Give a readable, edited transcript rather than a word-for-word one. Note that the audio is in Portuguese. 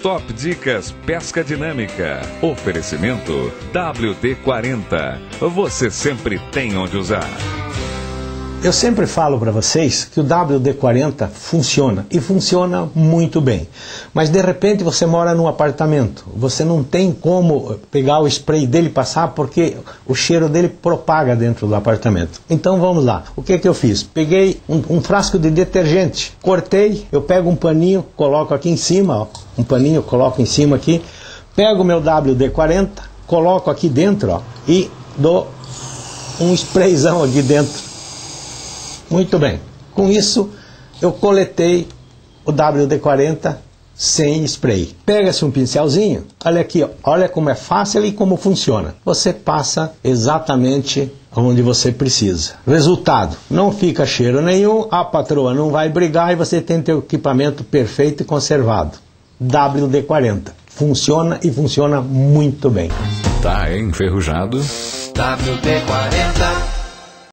Top Dicas Pesca Dinâmica. Oferecimento WD-40. Você sempre tem onde usar. Eu sempre falo para vocês que o WD-40 funciona, e funciona muito bem. Mas de repente você mora num apartamento, você não tem como pegar o spray dele e passar porque o cheiro dele propaga dentro do apartamento. Então vamos lá, o que eu fiz? Peguei um frasco de detergente, cortei, eu pego um paninho, coloco aqui em cima, ó, um paninho, coloco em cima aqui, pego o meu WD-40, coloco aqui dentro, ó, e dou um sprayzão aqui dentro. Muito bem, com isso eu coletei o WD-40 sem spray. Pega-se um pincelzinho, olha aqui, ó, olha como é fácil e como funciona. Você passa exatamente onde você precisa. Resultado, não fica cheiro nenhum, a patroa não vai brigar e você tem teu equipamento perfeito e conservado. WD-40, funciona e funciona muito bem. Tá enferrujado? WD-40